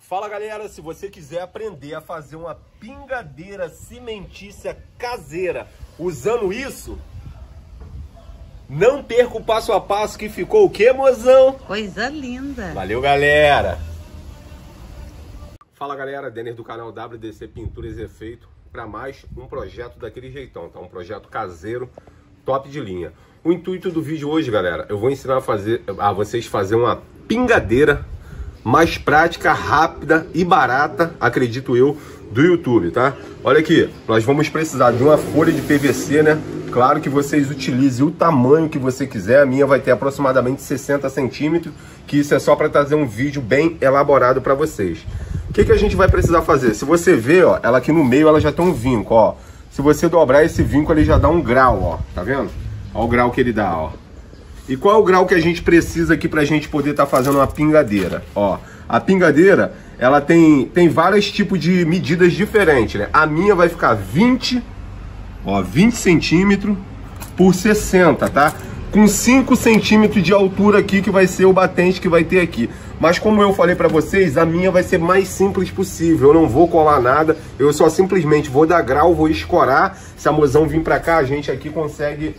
Fala galera, se você quiser aprender a fazer uma pingadeira cimentícia caseira usando isso, não perca o passo a passo que ficou o quê, mozão? Coisa linda! Valeu galera! Fala galera, Denner do canal WDC Pinturas e Efeito para mais um projeto daquele jeitão, tá? Um projeto caseiro, top de linha. O intuito do vídeo hoje, galera, eu vou ensinar a vocês fazer uma pingadeira mais prática, rápida e barata, acredito eu, do YouTube, tá? Olha aqui, nós vamos precisar de uma folha de PVC, né? Claro que vocês utilizem o tamanho que você quiser. A minha vai ter aproximadamente 60 centímetros, que isso é só para trazer um vídeo bem elaborado para vocês. O que a gente vai precisar fazer? Se você ver, ó, ela aqui no meio, ela já tem um vinco, ó. Se você dobrar esse vinco, ele já dá um grau, ó. Tá vendo? Olha o grau que ele dá, ó. E qual é o grau que a gente precisa aqui pra gente poder estar fazendo uma pingadeira? Ó, a pingadeira, ela tem vários tipos de medidas diferentes, né? A minha vai ficar 20 centímetros por 60, tá? Com 5 centímetros de altura aqui, que vai ser o batente que vai ter aqui. Mas como eu falei pra vocês, a minha vai ser mais simples possível. Eu não vou colar nada, eu só simplesmente vou dar grau, vou escorar. Se a mozão vir pra cá, a gente aqui consegue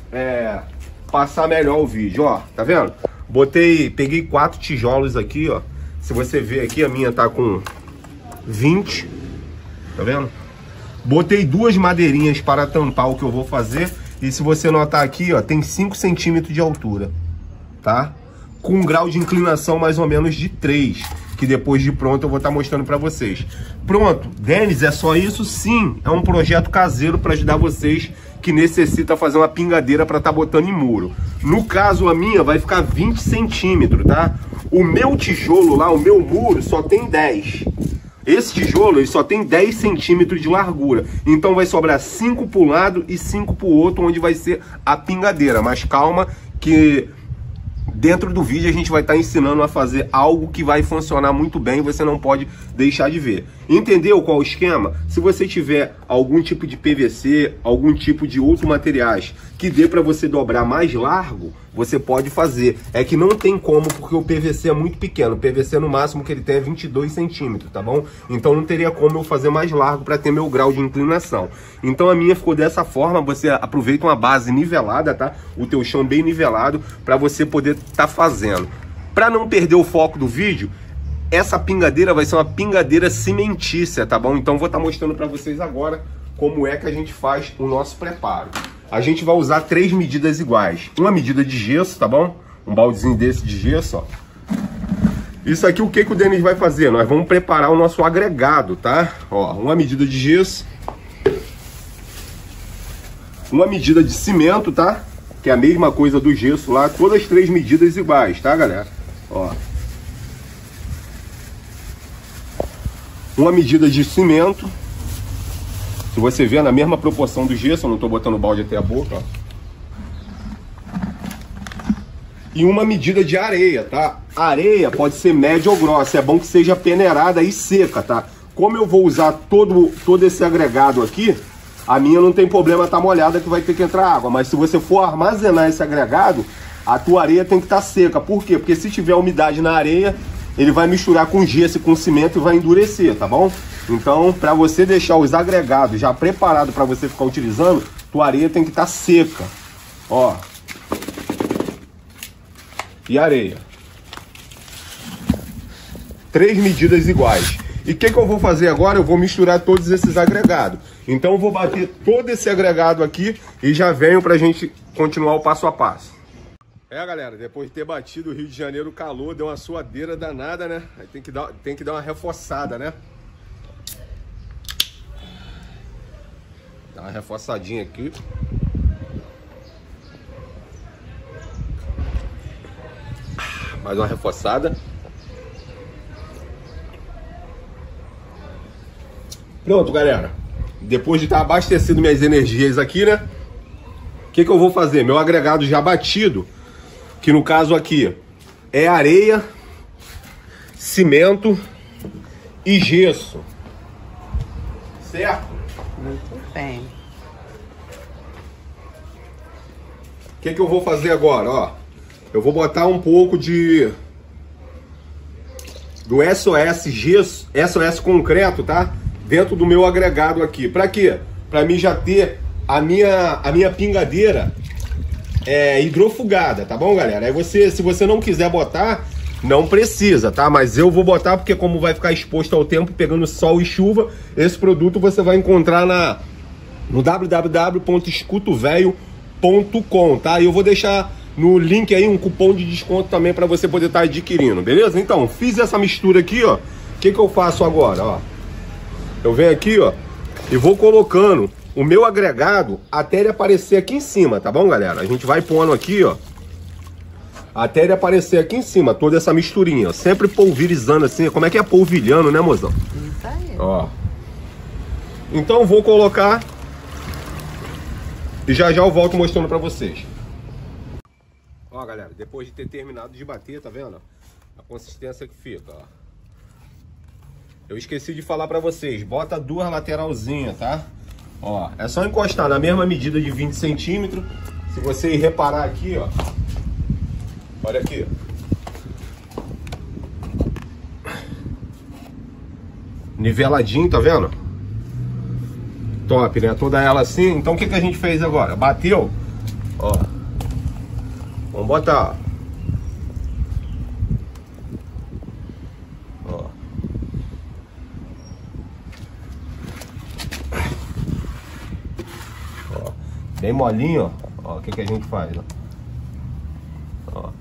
passar melhor o vídeo, ó. Tá vendo? Peguei 4 tijolos aqui, ó. Se você ver aqui, a minha tá com 20. Tá vendo? Botei 2 madeirinhas para tampar o que eu vou fazer. E se você notar aqui, ó, tem 5 centímetros de altura, tá? Com um grau de inclinação mais ou menos de 3, que depois de pronto eu vou estar mostrando para vocês. Pronto, Denis, é só isso? Sim, é um projeto caseiro para ajudar vocês que necessita fazer uma pingadeira para estar botando em muro. No caso, a minha vai ficar 20 centímetros, tá? O meu tijolo lá, o meu muro, só tem 10. Esse tijolo ele só tem 10 centímetros de largura. Então vai sobrar 5 para um lado e 5 para o outro, onde vai ser a pingadeira. Mas calma que dentro do vídeo a gente vai estar ensinando a fazer algo que vai funcionar muito bem. Você não pode deixar de ver. Entendeu qual o esquema? Se você tiver algum tipo de PVC, algum tipo de outro materiais que dê para você dobrar mais largo, você pode fazer. É que não tem como, porque o PVC é muito pequeno. O PVC no máximo que ele tem é 22 centímetros, tá bom? Então não teria como eu fazer mais largo para ter meu grau de inclinação. Então a minha ficou dessa forma. Você aproveita uma base nivelada, tá? O teu chão bem nivelado para você poder estar fazendo. Para não perder o foco do vídeo, essa pingadeira vai ser uma pingadeira cimentícia, tá bom? Então vou estar mostrando para vocês agora como é que a gente faz o nosso preparo. A gente vai usar 3 medidas iguais. Uma medida de gesso, tá bom? Um baldezinho desse de gesso, ó. Isso aqui, o que o Denis vai fazer? Nós vamos preparar o nosso agregado, tá? Ó, uma medida de gesso. Uma medida de cimento, tá? Que é a mesma coisa do gesso lá. Todas as 3 medidas iguais, tá, galera? Ó. Uma medida de cimento. Se você ver na mesma proporção do gesso, eu não estou botando o balde até a boca, ó. E uma medida de areia, tá? A areia pode ser média ou grossa, é bom que seja peneirada e seca, tá? Como eu vou usar todo esse agregado aqui, a minha não tem problema estar molhada que vai ter que entrar água. Mas se você for armazenar esse agregado, a tua areia tem que estar seca. Por quê? Porque se tiver umidade na areia, ele vai misturar com gesso e com cimento e vai endurecer, tá bom? Então, para você deixar os agregados já preparados para você ficar utilizando, tua areia tem que estar seca. Ó. E areia. 3 medidas iguais. E o que eu vou fazer agora? Eu vou misturar todos esses agregados. Então eu vou bater todo esse agregado aqui e já venho pra gente continuar o passo a passo. Galera, depois de ter batido o Rio de Janeiro, o calor deu uma suadeira danada, né? Aí tem que dar uma reforçada, né? Dá uma reforçadinha aqui. Mais uma reforçada. Pronto, galera. Depois de estar abastecendo minhas energias aqui, né? O que eu vou fazer? Meu agregado já batido, que no caso aqui é areia, cimento e gesso. Certo? Muito bem. O que eu vou fazer agora? Ó, eu vou botar um pouco de do SOS Concreto, tá? Dentro do meu agregado aqui. Pra quê? Pra mim já ter a minha pingadeira hidrofugada, tá bom, galera? Aí se você não quiser botar, não precisa, tá? Mas eu vou botar porque como vai ficar exposto ao tempo, pegando sol e chuva, esse produto você vai encontrar no www.escutovelho.com, tá? E eu vou deixar no link aí um cupom de desconto também para você poder estar adquirindo, beleza? Então, fiz essa mistura aqui, ó. O que eu faço agora, ó? Eu venho aqui, ó, e vou colocando o meu agregado até ele aparecer aqui em cima, tá bom, galera? A gente vai pondo aqui, ó, até ele aparecer aqui em cima, toda essa misturinha, ó. Sempre pulverizando assim, como é que é polvilhando, né, mozão? Isso aí. Ó. Então vou colocar e já eu volto mostrando pra vocês. Ó, galera, depois de ter terminado de bater, tá vendo? A consistência que fica, ó. Eu esqueci de falar pra vocês, bota duas lateralzinhas, tá? Ó, é só encostar na mesma medida de 20 centímetros. Se você reparar aqui, ó, olha aqui. Niveladinho, tá vendo? Top, né? Toda ela assim. Então o que a gente fez agora? Bateu, ó. Vamos botar, ó. Ó. Bem molinho, ó. O que a gente faz, ó. Ó.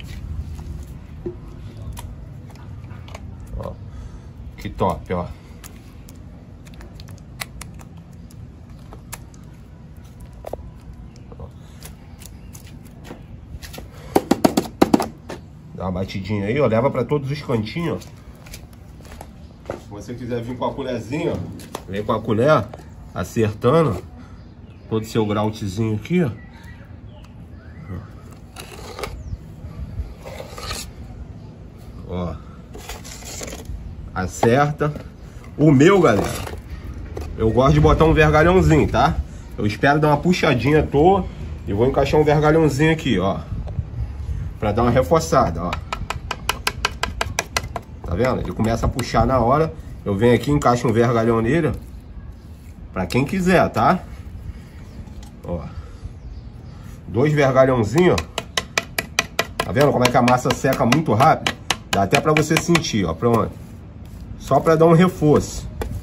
Ó. Que top, ó. Dá uma batidinha aí, ó. Leva pra todos os cantinhos, ó. Se você quiser vir com a colherzinha, ó, vem com a colher, acertando todo o seu grautezinho aqui, ó. Ó. Acerta. O meu, galera, eu gosto de botar um vergalhãozinho, tá? Eu espero dar uma puxadinha à toa e vou encaixar um vergalhãozinho aqui, ó. Pra dar uma reforçada, ó. Tá vendo? Ele começa a puxar na hora. Eu venho aqui, encaixo um vergalhão nele, ó. Pra quem quiser, tá? Ó. 2 vergalhãozinhos, ó. Tá vendo como é que a massa seca muito rápido? Dá até pra você sentir, ó. Pronto. Só pra dar um reforço.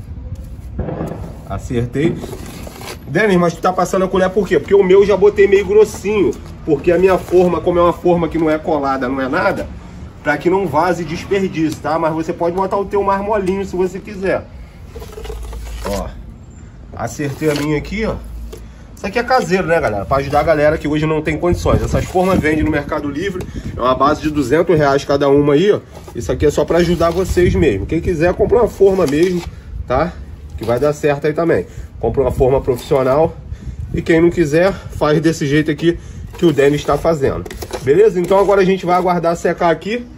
Acertei. Denis, mas tu tá passando a colher por quê? Porque o meu já botei meio grossinho. Porque a minha forma, como é uma forma que não é colada, não é nada, pra que não vaze desperdício, tá? Mas você pode botar o teu mais molinho se você quiser. Ó. Acertei a minha aqui, ó. Isso aqui é caseiro, né, galera? Pra ajudar a galera que hoje não tem condições. Essas formas vendem no Mercado Livre. É uma base de R$200 cada uma aí, ó. Isso aqui é só pra ajudar vocês mesmo. Quem quiser, compra uma forma mesmo, tá? Que vai dar certo aí também. Compra uma forma profissional. E quem não quiser, faz desse jeito aqui que o Denis está fazendo. Beleza? Então agora a gente vai aguardar secar aqui.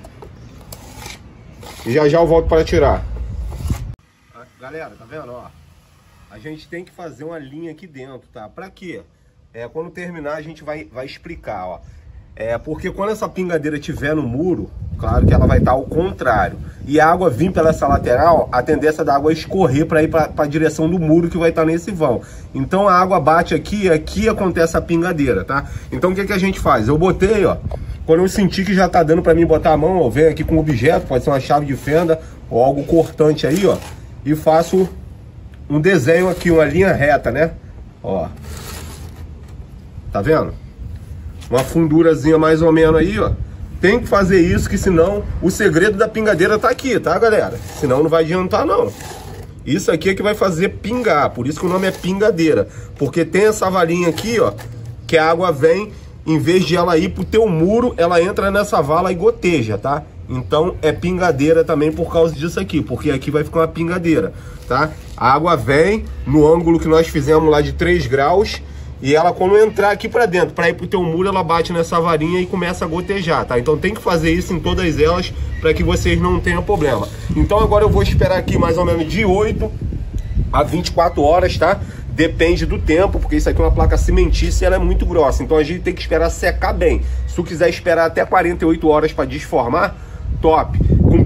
E já eu volto para tirar. Galera, tá vendo, ó? A gente tem que fazer uma linha aqui dentro, tá? Pra quê? Quando terminar a gente vai explicar, ó. Porque quando essa pingadeira estiver no muro, claro que ela vai estar ao contrário. E a água vir pela essa lateral, a tendência da água é escorrer para ir para a direção do muro que vai estar nesse vão. Então a água bate aqui e aqui acontece a pingadeira, tá? Então o que a gente faz? Eu botei, ó. Quando eu sentir que já tá dando para mim botar a mão, eu venho aqui com um objeto, pode ser uma chave de fenda ou algo cortante aí, ó. E faço um desenho aqui, uma linha reta, né? Ó. Tá vendo? Uma fundurazinha mais ou menos aí, ó. Tem que fazer isso, que senão o segredo da pingadeira tá aqui, tá, galera? Senão não vai adiantar, não. Isso aqui é que vai fazer pingar, por isso que o nome é pingadeira. Porque tem essa valinha aqui, ó, que a água vem, em vez de ela ir pro teu muro, ela entra nessa vala e goteja, tá? Então é pingadeira também por causa disso aqui, porque aqui vai ficar uma pingadeira, tá? A água vem no ângulo que nós fizemos lá de 3 graus, e ela, quando entrar aqui pra dentro, pra ir pro teu muro, ela bate nessa varinha e começa a gotejar, tá? Então tem que fazer isso em todas elas pra que vocês não tenham problema. Então agora eu vou esperar aqui mais ou menos de 8 a 24 horas, tá? Depende do tempo, porque isso aqui é uma placa cimentícia e ela é muito grossa. Então a gente tem que esperar secar bem. Se tu quiser esperar até 48 horas pra desformar, top. Com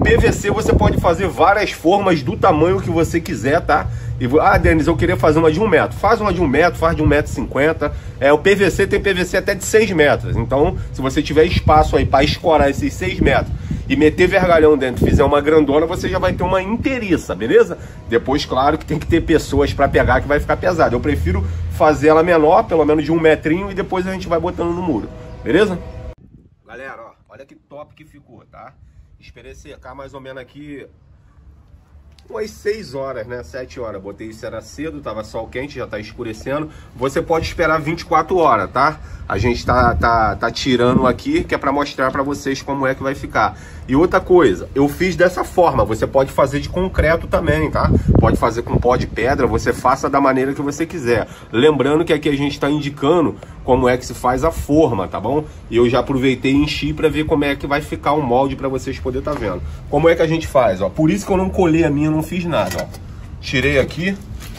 PVC você pode fazer várias formas do tamanho que você quiser, tá? E, Denis, eu queria fazer uma de 1 metro. Faz uma de 1 metro, faz de 1,50 m. O PVC tem PVC até de 6 metros. Então, se você tiver espaço aí para escorar esses 6 metros e meter vergalhão dentro, fizer uma grandona, você já vai ter uma inteiriça, beleza? Depois, claro que tem que ter pessoas para pegar, que vai ficar pesado. Eu prefiro fazer ela menor, pelo menos de 1 metrinho, e depois a gente vai botando no muro, beleza? Galera, ó, olha que top que ficou, tá? Esperei secar mais ou menos aqui umas 6 horas, né? 7 horas. Botei isso, era cedo, tava sol quente, já tá escurecendo. Você pode esperar 24 horas, tá? A gente tá tirando aqui, que é pra mostrar pra vocês como é que vai ficar. E outra coisa, eu fiz dessa forma. Você pode fazer de concreto também, tá? Pode fazer com pó de pedra, você faça da maneira que você quiser. Lembrando que aqui a gente tá indicando como é que se faz a forma, tá bom? E eu já aproveitei e enchi pra ver como é que vai ficar o molde pra vocês poderem tá vendo. Como é que a gente faz, ó? Por isso que eu não colei a minha, não fiz nada, ó. Tirei aqui,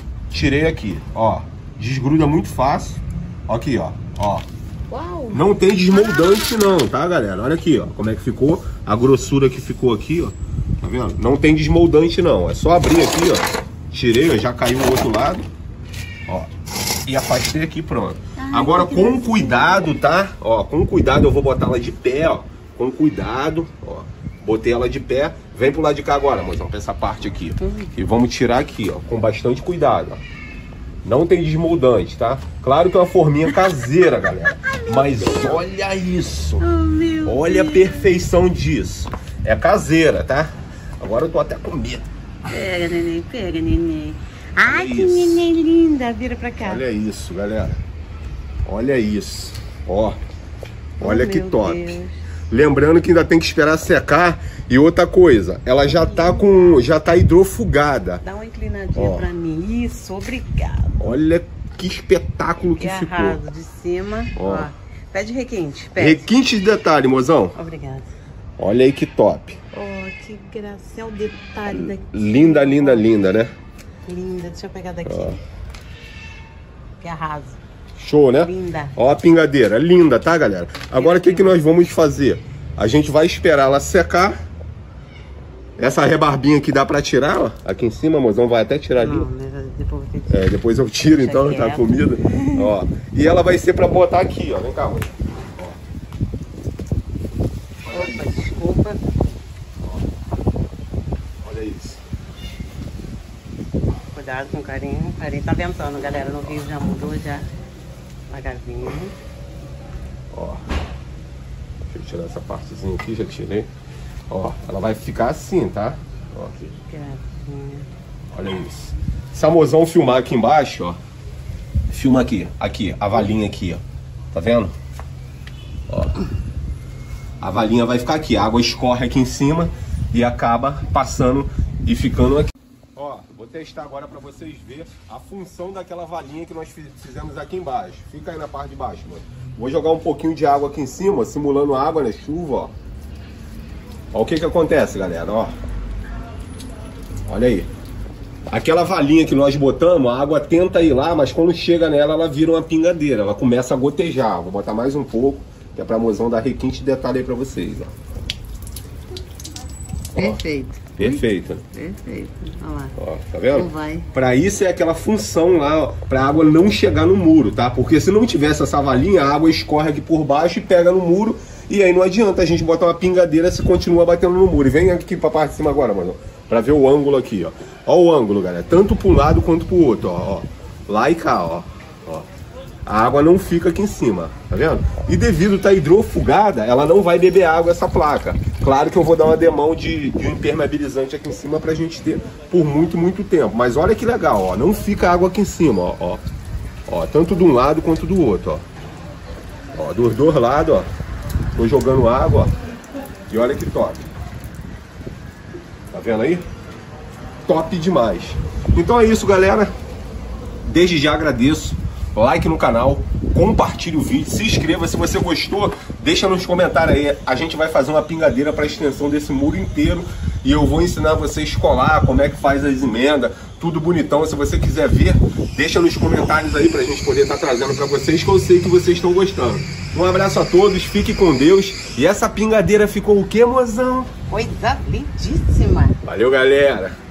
ó. Desgruda muito fácil. Aqui, ó. Uau. Não tem desmoldante não, tá, galera? Olha aqui, ó, como é que ficou. A grossura que ficou aqui, ó. Tá vendo? Não tem desmoldante não. É só abrir aqui, ó. Tirei, ó, já caiu o outro lado. Ó. E afastei aqui, pronto. Agora, com cuidado, tá? Ó, com cuidado eu vou botar ela de pé, ó. Com cuidado, ó. Botei ela de pé. Vem pro lado de cá agora, mozão, pra essa parte aqui. E vamos tirar aqui, ó, com bastante cuidado, ó. Não tem desmoldante, tá? Claro que é uma forminha caseira, galera. Mas olha isso. Olha a perfeição disso. É caseira, tá? Agora eu tô até com medo. Pega, neném, pega, neném. Ai, que neném linda. Vira pra cá. Olha isso, galera. Olha isso. Ó. Olha que top. Deus. Lembrando que ainda tem que esperar secar. E outra coisa, ela já tá hidrofugada. Dá uma inclinadinha pra mim. Isso, obrigado. Olha que espetáculo que ficou. Arraso de cima. Ó. Pede requinte. Pede. Requinte de detalhe, mozão. Obrigada. Olha aí que top. Que graça. É o detalhe daqui. Linda, linda, linda, né? Linda. Deixa eu pegar daqui. Que arraso. Show, né? Linda. Ó a pingadeira, linda, tá, galera? Agora o que nós vamos fazer? A gente vai esperar ela secar. Essa rebarbinha aqui dá pra tirar, ó. Aqui em cima, mozão, vai até tirar ali. Não, depois vou ter que... depois eu tiro, então, tá comida. Ó. E ela vai ser pra botar aqui, ó. Vem cá, mãe. Opa, desculpa. Olha isso. Cuidado com carinho. Carinho tá ventando, galera. No Rio já mudou, já. Devagarzinho. Ó. Deixa eu tirar essa partezinha aqui, já tirei. Ó, ela vai ficar assim, tá? Ó, aqui. Olha isso. Se a mozão filmar aqui embaixo, ó. Filma aqui, a valinha aqui, ó. Tá vendo? Ó. A valinha vai ficar aqui, a água escorre aqui em cima e acaba passando e ficando aqui. Ó, vou testar agora pra vocês verem a função daquela valinha que nós fizemos aqui embaixo. Fica aí na parte de baixo, mano. Vou jogar um pouquinho de água aqui em cima, simulando água, né? Chuva, ó. Ó o que acontece, galera, ó. Olha aí. Aquela valinha que nós botamos, a água tenta ir lá, mas quando chega nela, ela vira uma pingadeira. Ela começa a gotejar. Vou botar mais um pouco, que é pra mozão dar requinte de detalhe aí pra vocês, ó. Perfeito. Perfeito. Perfeito. Olha lá. Ó, tá vendo? Não vai. Pra isso é aquela função lá, ó, pra água não chegar no muro, tá? Porque se não tivesse essa valinha, a água escorre aqui por baixo e pega no muro. E aí não adianta a gente botar uma pingadeira se continua batendo no muro. E vem aqui pra parte de cima agora, mano. Pra ver o ângulo aqui, ó. Ó o ângulo, galera. Tanto pra um lado quanto pro outro, ó. Lá e cá, ó. A água não fica aqui em cima, tá vendo? E devido estar hidrofugada, ela não vai beber água essa placa. Claro que eu vou dar uma demão de um impermeabilizante aqui em cima pra gente ter por muito, muito tempo. Mas olha que legal, ó. Não fica água aqui em cima, ó. Ó, tanto de um lado quanto do outro, ó. Ó, dos dois lados, ó. Tô jogando água, ó. E olha que top. Tá vendo aí? Top demais. Então é isso, galera. Desde já agradeço. Like no canal, compartilhe o vídeo, se inscreva se você gostou, deixa nos comentários aí, a gente vai fazer uma pingadeira para extensão desse muro inteiro e eu vou ensinar vocês a colar, como é que faz as emendas, tudo bonitão. Se você quiser ver, deixa nos comentários aí pra gente poder estar trazendo para vocês, que eu sei que vocês estão gostando. Um abraço a todos, fique com Deus. E essa pingadeira ficou o que, mozão? Coisa lindíssima. Valeu, galera!